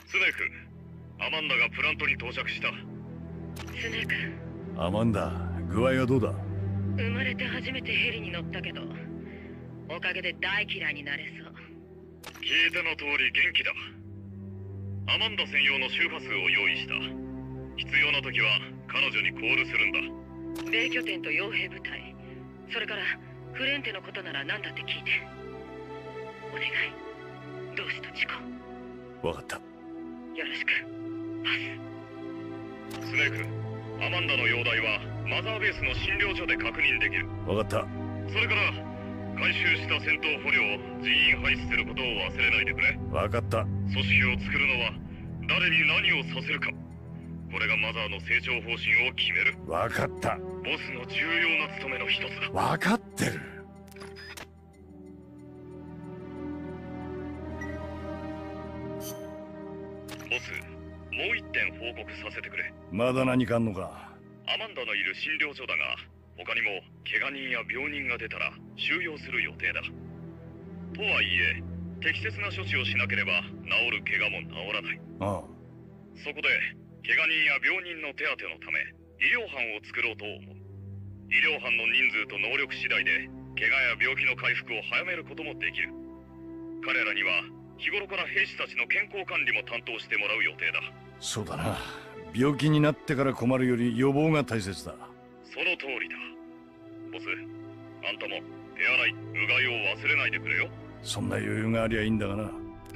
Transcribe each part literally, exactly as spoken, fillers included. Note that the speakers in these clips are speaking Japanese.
スネーク、アマンダがプラントに到着した。 スネーク、 アマンダ、具合はどうだ？ 生まれて初めてヘリに乗ったけど、おかげで大嫌いになれそう。 聞いての通り元気だ。アマンダ専用の周波数を用意した。必要な時は彼女にコールするんだ。 米拠点と傭兵部隊、それからフレンテのことなら何だって聞いて。お願い、同志とチコ。 わかった。 よろしく。パス。 スネーク、アマンダの容体はマザーベースの診療所で確認できる。 わかった。 それから回収した戦闘捕虜を人員配置することを忘れないでくれ。 わかった。 組織を作るのは誰に何をさせるか、これがマザーの成長方針を決める。 わかった。 ボスの重要な務めの一つだ。 わかってる。 ボス、もう一点報告させてくれ。 まだ何かあんのか？ アマンダのいる診療所だが、他にも怪我人や病人が出たら収容する予定だ。とはいえ、適切な処置をしなければ治る怪我も治らない。 ああ。 そこで怪我人や病人の手当てのため医療班を作ろうと思う。医療班の人数と能力次第で怪我や病気の回復を早めることもできる。彼らには日頃から兵士たちの健康管理も担当してもらう予定だ。 そうだな。病気になってから困るより予防が大切だ。 その通りだ。ボス、あんたも手洗い、うがいを忘れないでくれよ。 そんな余裕がありゃいいんだがな。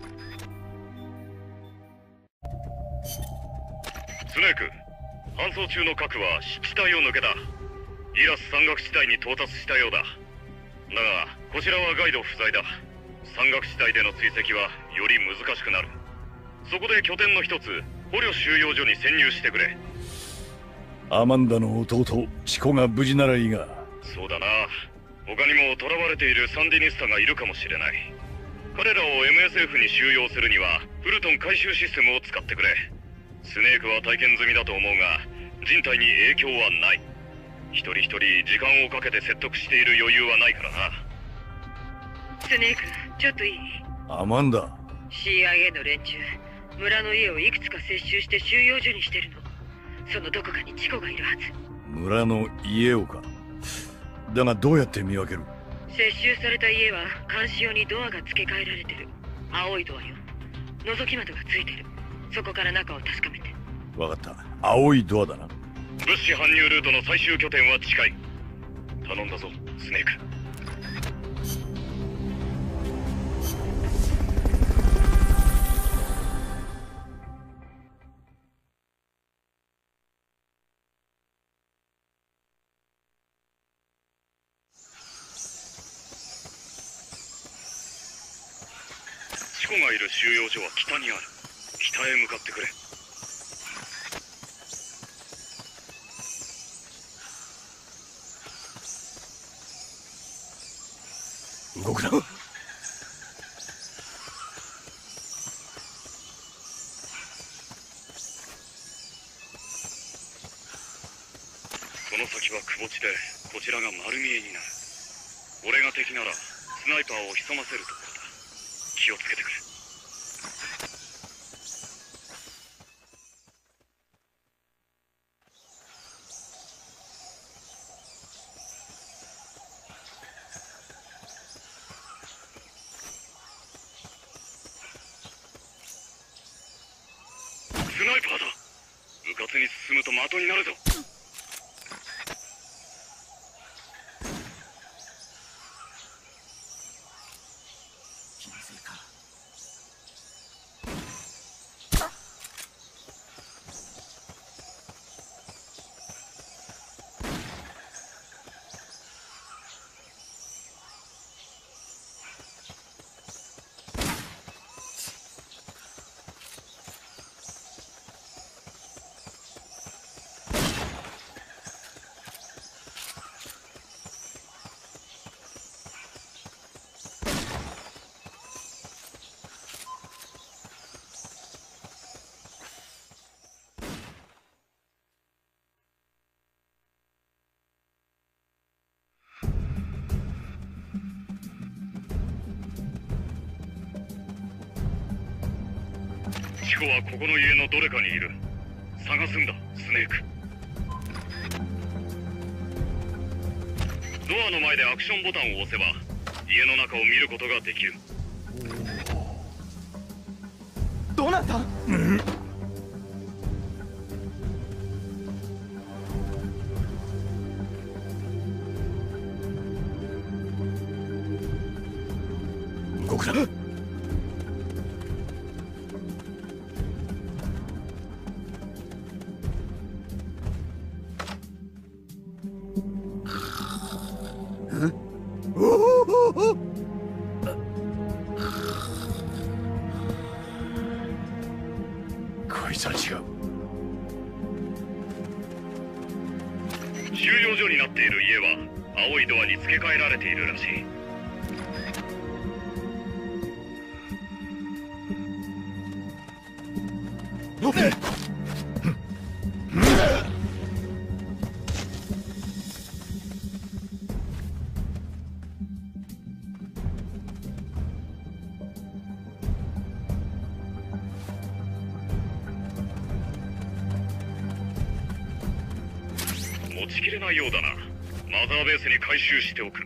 スネーク、搬送中の核は湿地帯を抜けた。イラス山岳地帯に到達したようだ。だがこちらはガイド不在だ。山岳地帯での追跡はより難しくなる。そこで拠点の一つ、捕虜収容所に潜入してくれ。 アマンダの弟チコが無事ならいいが。 そうだな。他にも囚われているサンディニスタがいるかもしれない。彼らを エムエスエフ に収容するにはフルトン回収システムを使ってくれ。スネークは体験済みだと思うが人体に影響はない。一人一人時間をかけて説得している余裕はないからな。 スネーク、ちょっといい？ アマンダ。 シーアイエー の連中、村の家をいくつか接収して収容所にしてるの。そのどこかにチコがいるはず。 村の家をか。だがどうやって見分ける？ 接収された家は監視用にドアが付け替えられてる。青いドアよ。覗き窓がついてる。そこから中を確かめて。 わかった。青いドアだな。 物資搬入ルートの最終拠点は近い。頼んだぞ、スネーク。チコがいる収容所は北にある。北へ向かってくれ。 動くな。 この先はくぼ地で、こちらが丸見えになる。俺が敵ならスナイパーを潜ませるところだ。気をつけてくれ。スナイパーだ。うかつに進むと的になるぞ。 気のせいか。 チコはここの家のどれかにいる。探すんだ、スネーク。ドアの前でアクションボタンを押せば家の中を見ることができる。 どなた？うん、 動くな。こいつは違う。 収容所になっている家は青いドアに付け替えられているらしい。持ちきれないようだな。マザーベースに回収しておく。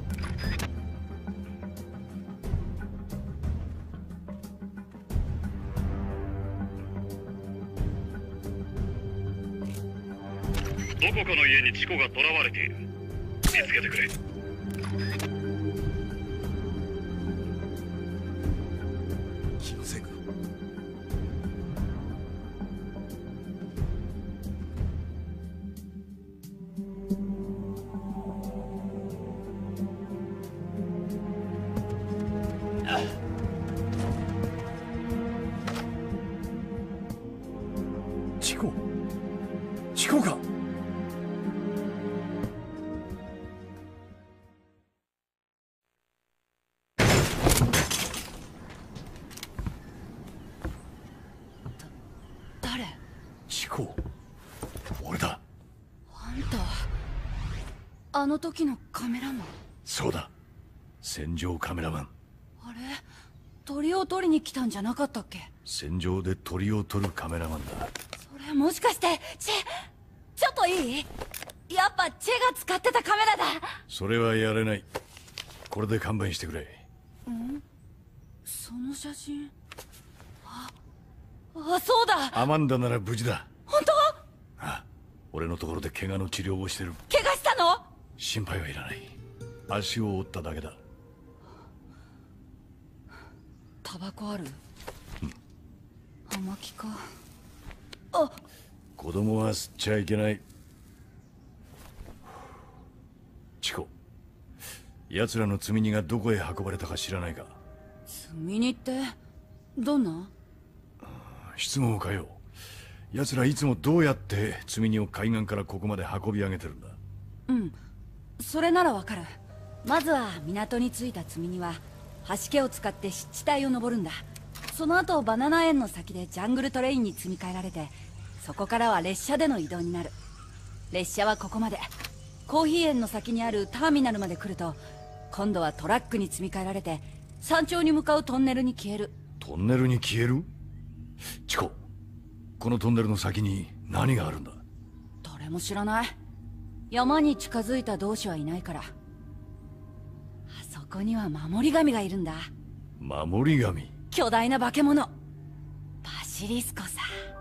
どこかの家にチコが囚われている。見つけてくれ。 気のせいか。チコ、チコか。 誰？ チコ、俺だ。 あんたあの時のカメラマン？ そうだ、戦場カメラマン。 あれ、鳥を撮りに来たんじゃなかったっけ？ 戦場で鳥を撮るカメラマンだ。 それもしかしてチェ、ちょっといい？やっぱチェが使ってたカメラだ。 それはやれない。これで勘弁してくれ。 ん？その写真。あ、あ、そうだ。 アマンダなら無事だ。 本当？ ああ、俺のところで怪我の治療をしてる。 怪我したの？ 心配はいらない。足を折っただけだ。 タバコある？うん。葉巻か。あ、 子供は吸っちゃいけない。チコ、奴らの積み荷がどこへ運ばれたか知らないか？ 積み荷ってどんな？ 質問を変えよう。奴らいつもどうやって積み荷を海岸からここまで運び上げてるんだ？ うん、それならわかる。まずは港に着いた積み荷は橋家を使って湿地帯を登るんだ。その後バナナ園の先でジャングルトレインに積み替えられて、そこからは列車での移動になる。列車はここまで。コーヒー園の先にあるターミナルまで来ると、今度はトラックに積み替えられて山頂に向かうトンネルに消える。 トンネルに消える？チコ、このトンネルの先に何があるんだ？ 誰も知らない。山に近づいた同志はいないから。あそこには守り神がいるんだ。 守り神？ 巨大な化け物、バシリスコさ。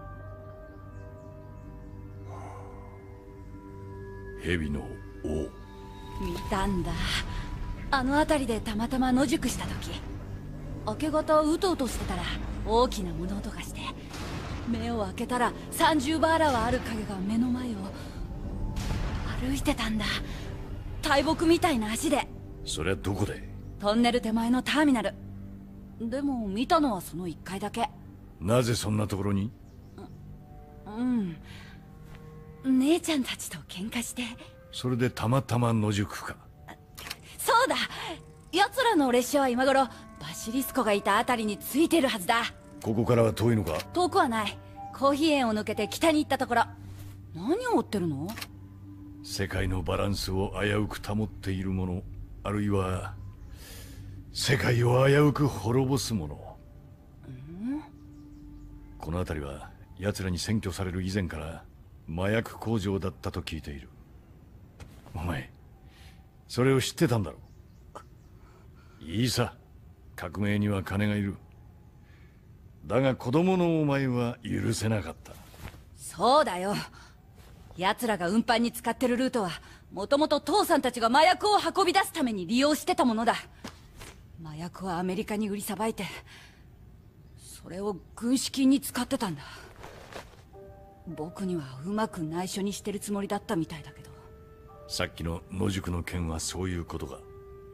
蛇の王。 見たんだ。あの辺りでたまたま野宿した時、明け方うとうとしてたら大きな物音がして、目を開けたらさんじゅうバーラはある影が目の前を歩いてたんだ。大木みたいな足で。 そりゃどこで？ トンネル手前のターミナル。でも見たのはそのいっかいだけ。 なぜそんなところに？ うん、姉ちゃんたちと喧嘩して。 それでたまたま野宿か？ そうだ、奴らの列車は今頃バシリスコがいたあたりについてるはずだ。 ここからは遠いのか？ 遠くはない。コーヒー園を抜けて北に行ったところ。何を追ってるの？ 世界のバランスを危うく保っているもの、あるいは世界を危うく滅ぼすもの。 うん？ この辺りは奴らに占拠される以前から麻薬工場だったと聞いている。お前それを知ってたんだろう。いいさ、革命には金がいる。だが子供のお前は許せなかった。 そうだよ。奴らが運搬に使ってるルートはもともと父さんたちが麻薬を運び出すために利用してたものだ。麻薬はアメリカに売りさばいて、それを軍資金に使ってたんだ。僕にはうまく内緒にしてるつもりだったみたいだけど。 さっきの野宿の件はそういうことか。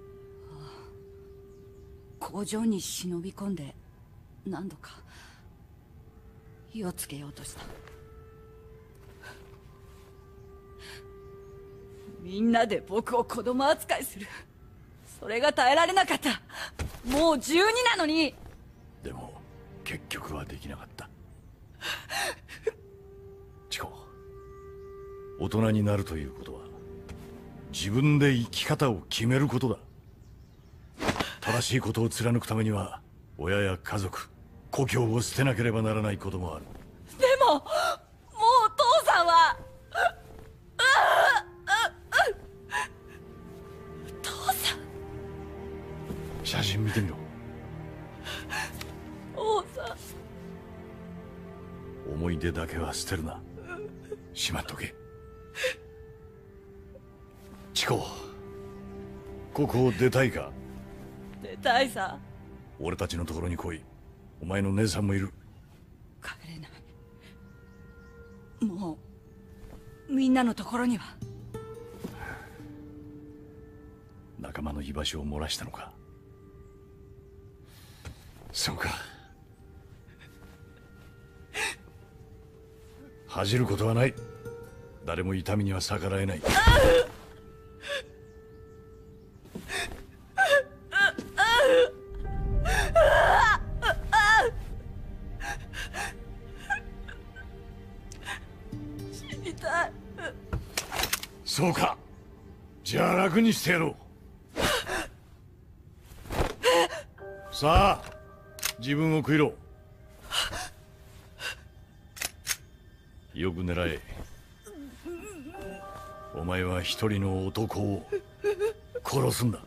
工場に忍び込んで何度か火をつけようとした。みんなで僕を子供扱いする。それが耐えられなかった。もうじゅうになのに。 でも結局はできなかった。チコ、大人になるということは自分で生き方を決めることだ。正しいことを貫くためには親や家族、故郷を捨てなければならないこともある。 でももう父さんは父さん。 写真見てみろ。 父さん。 思い出だけは捨てるな。しまっとけ。チコ、ここを出たいか？ 出たいさ。 俺たちのところに来い。お前の姉さんもいる。 帰れない。もうみんなのところには。 仲間の居場所を漏らしたのか。そうか。恥じることはない。誰も痛みには逆らえない。 死にたい。 そうか。じゃあ楽にしてやろう。さあ、自分を食いろ。よく狙え。お前は一人の男を殺すんだ。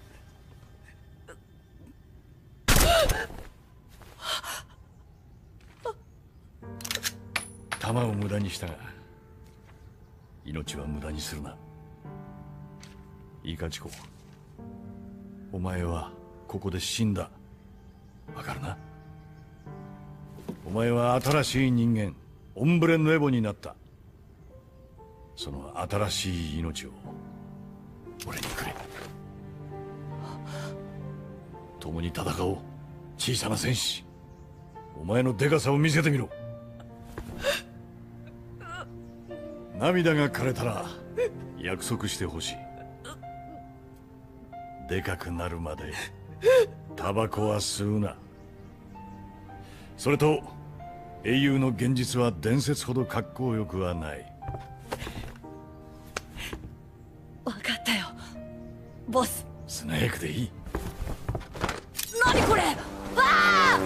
弾を無駄にしたが命は無駄にするな。いいかチコ、お前はここで死んだ。わかるな？お前は新しい人間、オンブレヌエボになった。その新しい命を俺にくれ。共に戦おう、小さな戦士。お前のデカさを見せてみろ。涙が枯れたら約束してほしい。でかくなるまでタバコは吸うな。それと英雄の現実は伝説ほど格好よくはない。 分かったよボス。 スネークでいい。 何これ。わあ！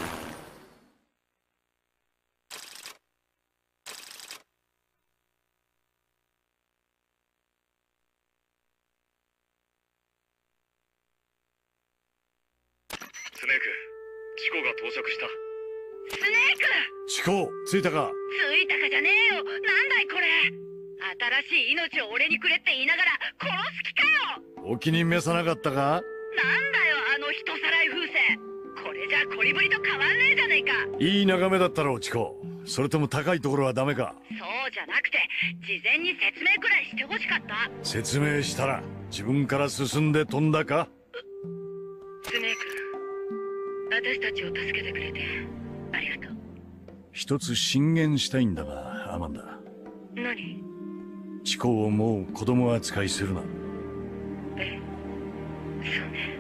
スネーク、チコが到着した。 スネーク！ チコ、着いたか？ 着いたかじゃねえよ。なんだいこれ。新しい命を俺にくれって言いながら殺す気かよ。 お気に召さなかったか？ なんだよあの人さらい風船。これじゃコリブリと変わんねえじゃねえか。 いい眺めだったろうチコ。それとも高いところはダメか？ そうじゃなくて事前に説明くらいしてほしかった。 説明したら自分から進んで飛んだか？ スネーク、私たちを助けてくれてありがとう。 一つ進言したいんだがアマンダ。 何？ チコをもう子供扱いするな。 え、そうね。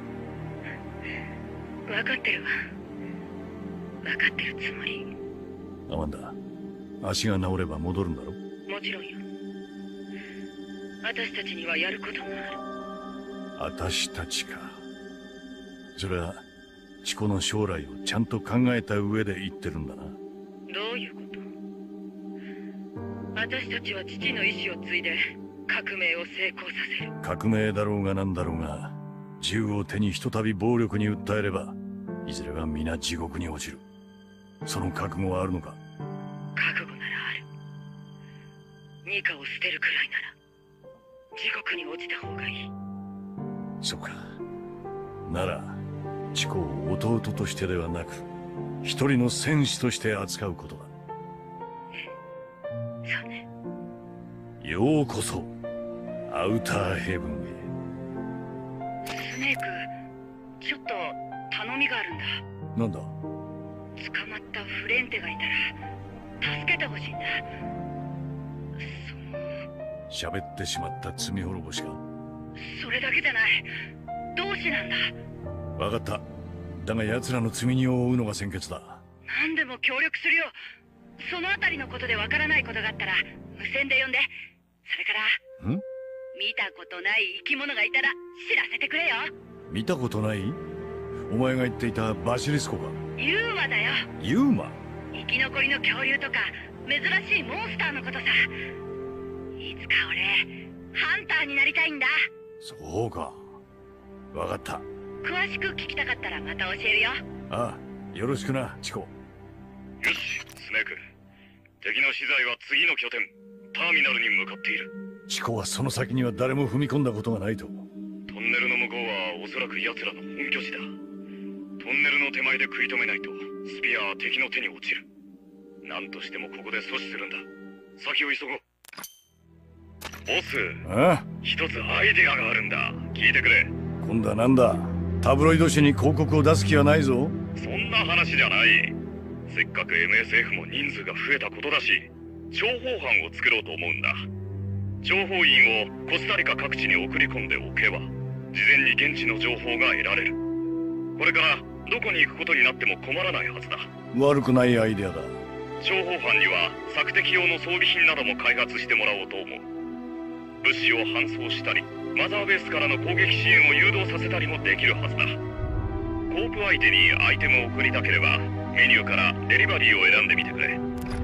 分かってるわ。分かってるつもり。 アマンダ、足が治れば戻るんだろ？ もちろんよ。私たちにはやることもある。 私たちか。それはチコの将来をちゃんと考えた上で言ってるんだな。 どういうこと？私たちは父の意志を継いで革命を成功させる。 革命だろうがなんだろうが、銃を手にひとたび暴力に訴えればいずれは皆地獄に落ちる。その覚悟はあるのか？ 覚悟ならある。ニカを捨てるくらいなら地獄に落ちた方がいい。 そうか。ならチコを弟としてではなく一人の戦士として扱うことだ。 そうね。 ようこそアウターヘブンへ。 スネーク、ちょっと頼みがあるんだ。 なんだ？ 捕まったフレンテがいたら助けてほしいんだ。その喋ってしまった罪滅ぼしか？ それだけじゃない。同志なんだ。 分かった。だが奴らの罪人を追うのが先決だ。 何でも協力するよ。そのあたりのことでわからないことがあったら無線で呼んで。それからん？ 見たことない生き物がいたら知らせてくれよ。 見たことない？お前が言っていたバシリスコか？ ユーマだよ。 ユーマ？ 生き残りの恐竜とか珍しいモンスターのことさ。いつか俺ハンターになりたいんだ。 そうか。分かった。 詳しく聞きたかったらまた教えるよ。 ああ、よろしくな、チコ。 よし、スネーク。敵の資材は次の拠点ターミナルに向かっている。 チコはその先には誰も踏み込んだことがないと。 トンネルの向こうはおそらく奴らの本拠地だ。トンネルの手前で食い止めないとスピアは敵の手に落ちる。何としてもここで阻止するんだ。先を急ごう。ボス、 ああ、 一つアイデアがあるんだ。聞いてくれ。 今度はなんだ？タブロイド紙に広告を出す気はないぞ。 そんな話じゃない。せっかく エムエスエフ も人数が増えたことだし、諜報班を作ろうと思うんだ。諜報員をコスタリカ各地に送り込んでおけば、事前に現地の情報が得られる。これからどこに行くことになっても困らないはずだ。 悪くないアイデアだ。 諜報班には索敵用の装備品なども開発してもらおうと思う。物資を搬送したり、マザーベースからの攻撃支援を誘導させたりもできるはずだ。コープ相手にアイテムを送りたければ、メニューからデリバリーを選んでみてくれ。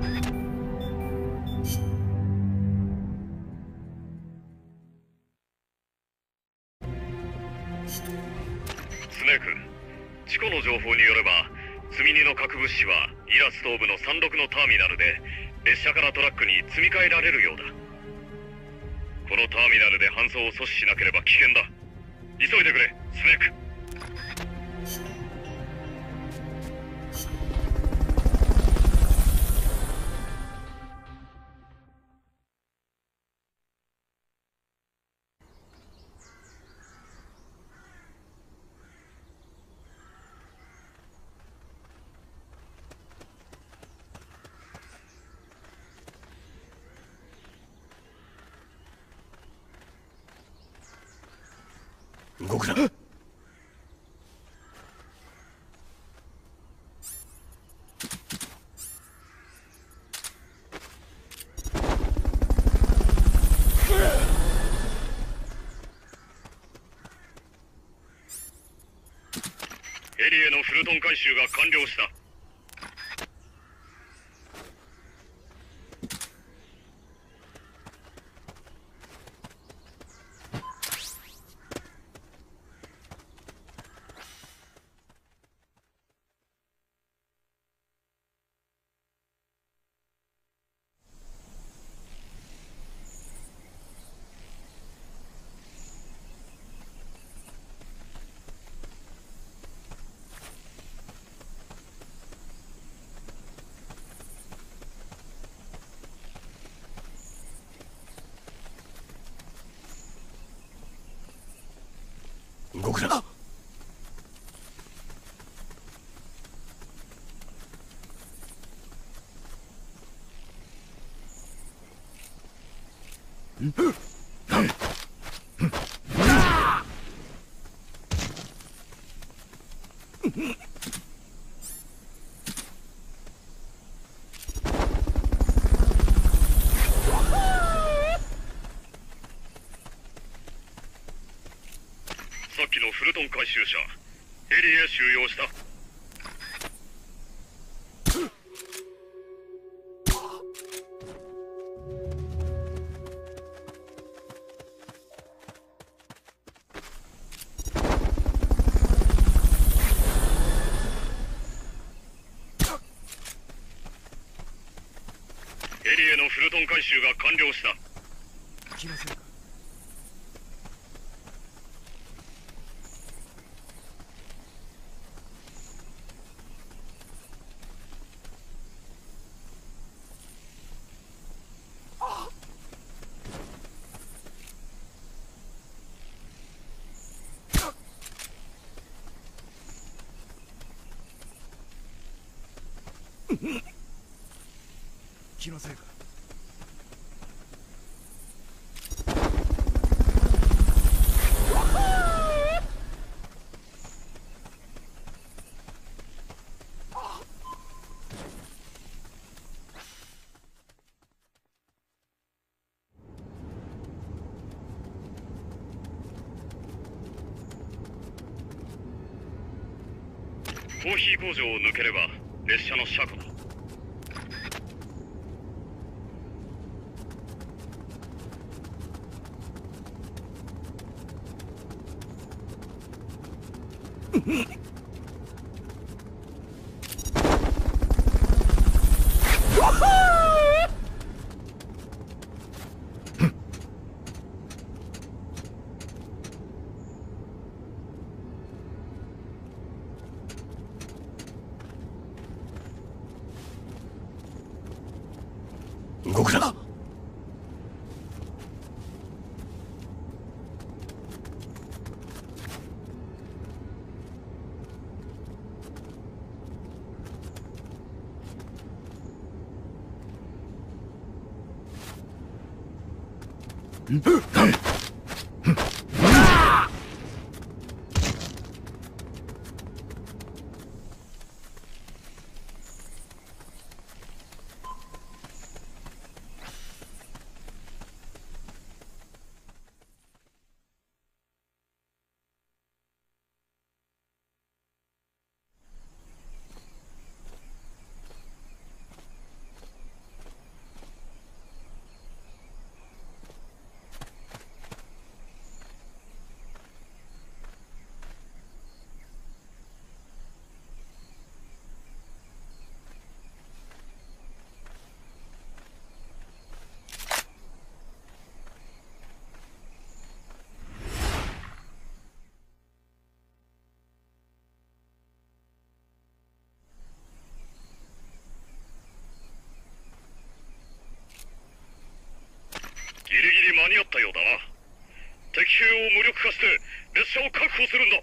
スネーク、チコの情報によれば、積み荷の核物資はイラス東部のさんろくのターミナルで列車からトラックに積み替えられるようだ。このターミナルで搬送を阻止しなければ危険だ。急いでくれ、スネーク。 動くな。 エリエのフルトン回収が完了した。 動くな。 さっきのフルトン回収車、エリへ収容した。 エリへのフルトン回収が完了した。 気のせいか。気のせいか。 コーヒー工場を抜ければ列車の車庫だ。 動くな。ギリギリ間に合ったようだな。敵兵を無力化して列車を確保するんだ。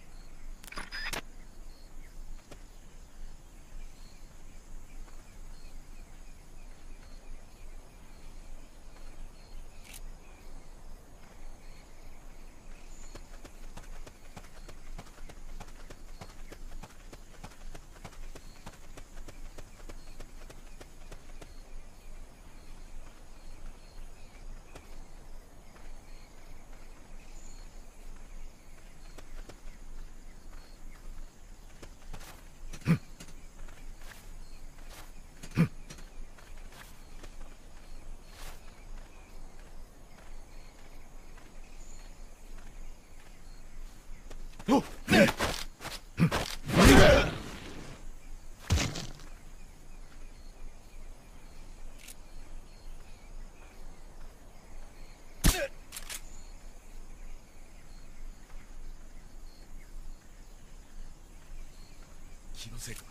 気のせいか。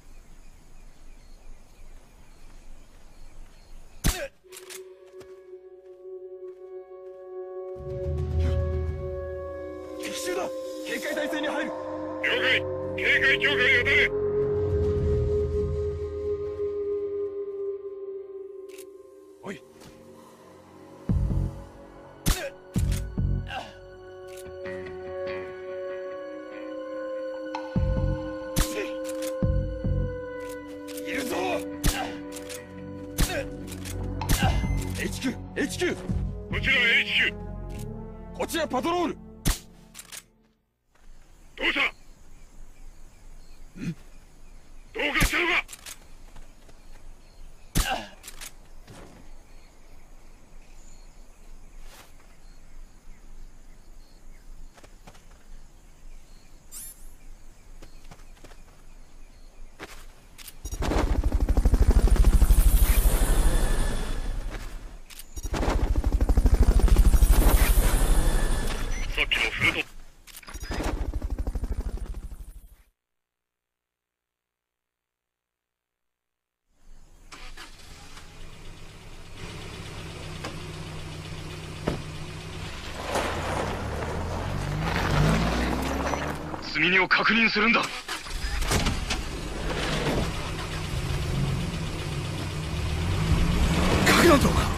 敵襲だ。警戒態勢に入る。 了解。警戒境界を出れ。 おい。いるぞ。エイチキュー エイチキューこちら エイチキュー。 こちらパトロール。 どうした？ん？どうかしたのか？ 積み荷を確認するんだ。 核弾頭か。